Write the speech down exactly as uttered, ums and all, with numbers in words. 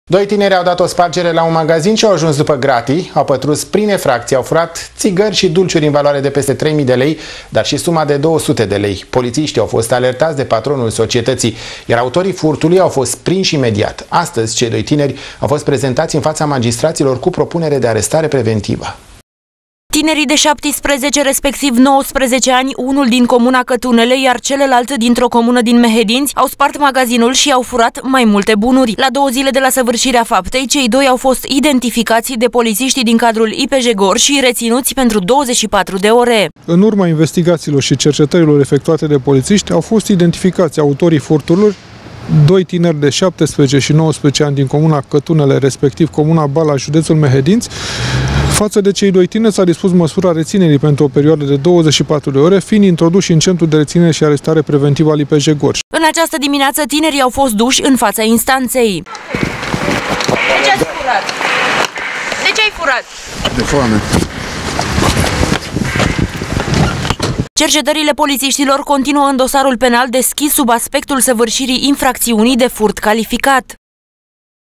Doi tineri au dat o spargere la un magazin și au ajuns după gratii, au pătrus prin infracție, au furat țigări și dulciuri în valoare de peste trei mii de lei, dar și suma de două sute de lei. Polițiștii au fost alertați de patronul societății, iar autorii furtului au fost prinși imediat. Astăzi, cei doi tineri au fost prezentați în fața magistraților cu propunere de arestare preventivă. Tinerii de șaptesprezece, respectiv nouăsprezece ani, unul din comuna Cătunele, iar celălalt dintr-o comună din Mehedinți, au spart magazinul și au furat mai multe bunuri. La două zile de la săvârșirea faptei, cei doi au fost identificați de polițiștii din cadrul I P J Gorj și reținuți pentru douăzeci și patru de ore. În urma investigațiilor și cercetărilor efectuate de polițiști, au fost identificați autorii furturilor, doi tineri de șaptesprezece și nouăsprezece ani din comuna Cătunele, respectiv comuna Bala, județul Mehedinți. Față de cei doi tineri s-a dispus măsura reținerii pentru o perioadă de douăzeci și patru de ore, fiind introduși în centru de reținere și arestare preventivă al I P J Gorj. În această dimineață, tinerii au fost duși în fața instanței. De ce ați furat? De ce ai furat? De foame. Cercetările polițiștilor continuă în dosarul penal deschis sub aspectul săvârșirii infracțiunii de furt calificat.